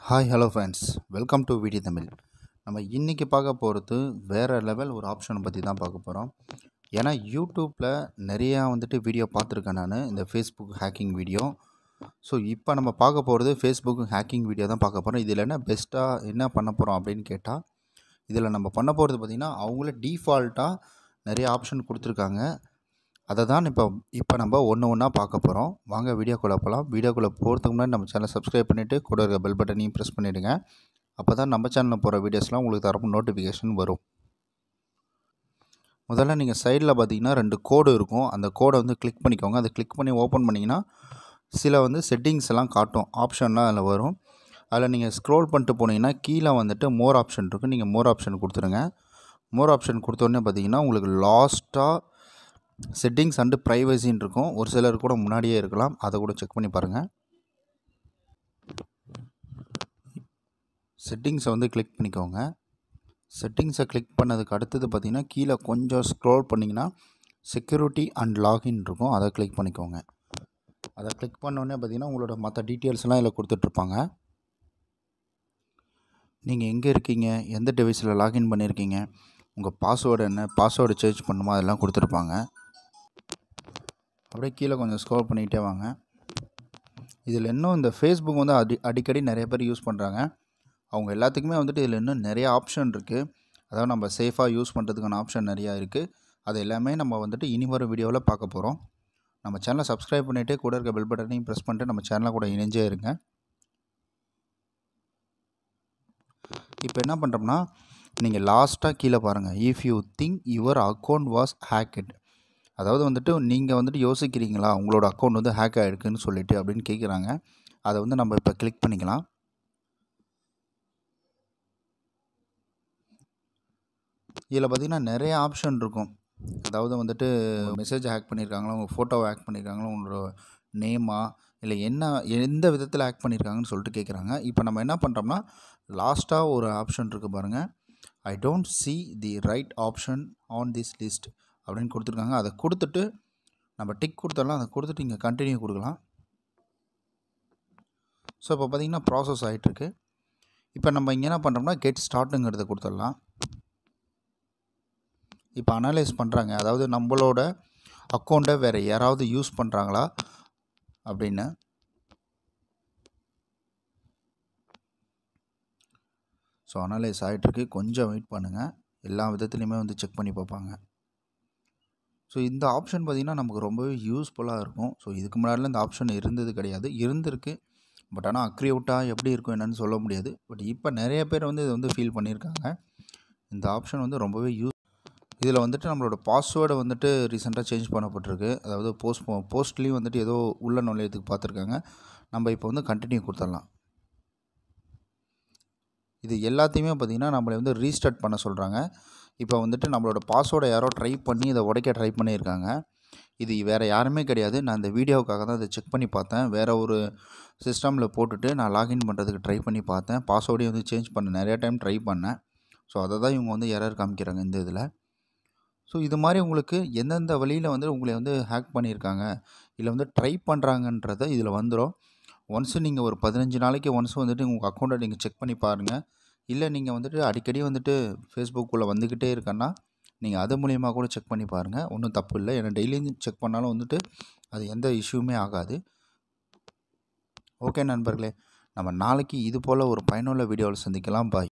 Hi hello friends, welcome to vdTamil. நம்ம இன்றைக்கி பார்க்க போகிறது வேறு லெவல் ஒரு ஆப்ஷனை பற்றி தான் பார்க்க போகிறோம். ஏன்னா யூடியூப்பில் நிறையா வீடியோ பார்த்துருக்கேன் நான், இந்த ஃபேஸ்புக் ஹேக்கிங் வீடியோ. ஸோ இப்போ நம்ம பார்க்க போகிறது ஃபேஸ்புக் ஹேக்கிங் வீடியோ தான் பார்க்க போகிறோம். இதில் என்ன பெஸ்ட்டாக என்ன பண்ண போகிறோம் அப்படின்னு கேட்டால், இதில் நம்ம பண்ண போகிறது பார்த்திங்கன்னா, அவங்களே டீஃபால்ட்டாக நிறைய ஆப்ஷன் கொடுத்துருக்காங்க. அதை தான் இப்போ நம்ம ஒன்று ஒன்றா பார்க்க போகிறோம். வாங்க வீடியோக்குள்ளே போகலாம். வீடியோக்குள்ளே போகிறதுக்கு முன்னாடி நம்ம சேனலை சப்ஸ்கிரைப் பண்ணிவிட்டு கூட இருக்க பெல் பட்டனையும் ப்ரெஸ் பண்ணிவிடுங்க. அப்போ தான் நம்ம சேனலில் போகிற வீடியோஸ்லாம் உங்களுக்கு தரப்பு நோட்டிஃபிகேஷன் வரும். முதல்ல நீங்கள் சைடில் பார்த்தீங்கன்னா 2 கோடு இருக்கும். அந்த கோடை கிளிக் பண்ணிக்கோங்க. அதை கிளிக் பண்ணி ஓப்பன் பண்ணிங்கன்னா சில செட்டிங்ஸ் எல்லாம் காட்டும், ஆப்ஷன்லாம் அதில் வரும். அதில் நீங்கள் ஸ்க்ரோல் பண்ணிட்டு போனீங்கன்னா கீழே மோர் ஆப்ஷன் இருக்குது. நீங்கள் மோர் ஆப்ஷன் கொடுத்துருங்க. மோர் ஆப்ஷன் கொடுத்தோடனே பார்த்தீங்கன்னா உங்களுக்கு லாஸ்ட்டாக செட்டிங்ஸ் அண்டு ப்ரைவசின்னு இருக்கும். ஒரு சிலர் கூட முன்னாடியே இருக்கலாம், அதை கூட செக் பண்ணி பாருங்கள். செட்டிங்ஸை கிளிக் பண்ணிக்கோங்க. செட்டிங்ஸை கிளிக் பண்ணதுக்கு அடுத்தது பார்த்திங்கன்னா கீழே கொஞ்சம் ஸ்க்ரோல் பண்ணிங்கன்னா செக்யூரிட்டி அண்ட் லாகின் இருக்கும், அதை கிளிக் பண்ணிக்கோங்க. அதை கிளிக் பண்ணோடனே பார்த்திங்கன்னா உங்களோட மற்ற டீட்டெயில்ஸ்லாம் இதில் கொடுத்துட்ருப்பாங்க. நீங்கள் எங்கே இருக்கீங்க, எந்த டிவைஸில் லாகின் பண்ணியிருக்கீங்க, உங்கள் பாஸ்வேர்டு என்ன, பாஸ்வேர்டு சேஞ்ச் பண்ணுமா, அதெல்லாம் கொடுத்துருப்பாங்க. அப்படியே கீழே கொஞ்சம் ஸ்க்ரோல் பண்ணிக்கிட்டே வாங்க. இதில் இன்னும் இந்த ஃபேஸ்புக் அடிக்கடி நிறைய பேர் யூஸ் பண்ணுறாங்க. அவங்க எல்லாத்துக்குமே இதில் இன்னும் நிறைய ஆப்ஷன் இருக்குது. அதாவது நம்ம சேஃபாக யூஸ் பண்ணுறதுக்கான ஆப்ஷன் நிறையா இருக்குது. அது எல்லாமே நம்ம இனி வரும் வீடியோவில் பார்க்க போகிறோம். நம்ம சேனலை சப்ஸ்கிரைப் பண்ணிவிட்டு கூட இருக்க பெல் பட்டனையும் ப்ரெஸ் பண்ணிட்டு நம்ம சேனலை கூட இணைஞ்சே இருங்க. இப்போ என்ன பண்ணுறோம்னா, நீங்கள் லாஸ்ட்டாக கீழே பாருங்கள், if you think your account was hacked. அதாவது நீங்கள் யோசிக்கிறீங்களா உங்களோட அக்கௌண்ட் ஹேக் ஆகிருக்குன்னு சொல்லிட்டு அப்படின்னு கேட்குறாங்க. அதை நம்ம இப்போ கிளிக் பண்ணிக்கலாம். இதில் பார்த்திங்கன்னா நிறைய ஆப்ஷன் இருக்கும். அதாவது மெசேஜ் ஹேக் பண்ணியிருக்காங்களா, உங்கள் ஃபோட்டோவை ஹேக் பண்ணியிருக்காங்களா, உங்களோட நேமா, இல்லை எந்த விதத்தில் ஹேக் பண்ணியிருக்காங்கன்னு சொல்லிட்டு கேட்குறாங்க. இப்போ நம்ம என்ன பண்ணுறோம்னா, லாஸ்ட்டாக ஒரு ஆப்ஷன் இருக்குது பாருங்கள், I don't see the right option on this list அப்படின்னு கொடுத்துருக்காங்க. அதை கொடுத்துட்டு நம்ம டிக் கொடுத்துடலாம். அதை கொடுத்துட்டு இங்கே கண்டினியூ கொடுக்கலாம். ஸோ இப்போ பார்த்திங்கன்னா ப்ராசஸ் ஆகிட்டுருக்கு. இப்போ நம்ம இங்கே என்ன பண்ணுறோம்னா கெட் ஸ்டார்ட்டுங்கிறத கொடுத்துடலாம். இப்போ அனலைஸ் பண்ணுறாங்க, அதாவது நம்மளோட அக்கௌண்ட்டை வேறு யாராவது யூஸ் பண்ணுறாங்களா அப்படின்னு. ஸோ அனலைஸ் ஆகிட்டுருக்கு, கொஞ்சம் வெயிட் பண்ணுங்கள். எல்லா விதத்துலையுமே செக் பண்ணி பார்ப்பாங்க. ஸோ இந்த ஆப்ஷன் பார்த்திங்கன்னா நமக்கு ரொம்பவே யூஸ்ஃபுல்லாக இருக்கும். ஸோ இதுக்கு முன்னாடிலாம் இந்த ஆப்ஷன் இருந்தது கிடையாது, இருந்திருக்கு. பட் ஆனால் அக்ரியூட்டாக எப்படி இருக்கும் என்னென்னு சொல்ல முடியாது. பட் இப்போ நிறைய பேர் இதை ஃபீல் பண்ணியிருக்காங்க. இந்த ஆப்ஷன் ரொம்பவே இதில் நம்மளோட பாஸ்வேர்டை ரீசெண்டாக சேஞ்ச் பண்ணப்பட்டிருக்கு. அதாவது போஸ்ட்லேயும் ஏதோ உள்ள நுழையத்துக்கு பார்த்துருக்காங்க. நம்ம இப்போ கண்டினியூ கொடுத்துடலாம். இது எல்லாத்தையுமே பார்த்திங்கன்னா நம்மளை ரீஸ்டார்ட் பண்ண சொல்கிறாங்க. இப்போ நம்மளோட பாஸ்வேர்டை யாரோ ட்ரை பண்ணி இதை உடைக்க ட்ரை பண்ணியிருக்காங்க. இது வேறு யாருமே கிடையாது. நான் இந்த வீடியோவுக்காக தான் இதை செக் பண்ணி பார்த்தேன். வேறு ஒரு சிஸ்டமில் போட்டுட்டு நான் லாகின் பண்ணுறதுக்கு ட்ரை பண்ணி பார்த்தேன். பாஸ்வேர்டையும் சேஞ்ச் பண்ண நிறையா டைம் ட்ரை பண்ணேன். ஸோ அதை தான் இவங்க எரர் காமிக்கிறாங்க இந்த இதில். ஸோ இது மாதிரி உங்களுக்கு எந்தெந்த வழியில் உங்களை ஹேக் பண்ணியிருக்காங்க, இல்லை ட்ரை பண்ணுறாங்கன்றதை இதில் வந்துடும். ஒன்ஸு நீங்கள் ஒரு 15 நாளைக்கு ஒன்ஸ் உங்கள் அக்கௌண்ட்டை நீங்கள் செக் பண்ணி பாருங்கள். இல்லை நீங்கள் அடிக்கடி ஃபேஸ்புக்குள்ளே வந்துக்கிட்டே இருக்கன்னா நீங்கள் அது மூலியமாக கூட செக் பண்ணி பாருங்கள். ஒன்றும் தப்பு இல்லை. ஏன்னா டெய்லியும் செக் பண்ணாலும் அது எந்த இஷ்யூமே ஆகாது. ஓகே நண்பர்களே, நம்ம நாளைக்கு இது போல் ஒரு பயனுள்ள வீடியோவில் சந்திக்கலாம். பாய்.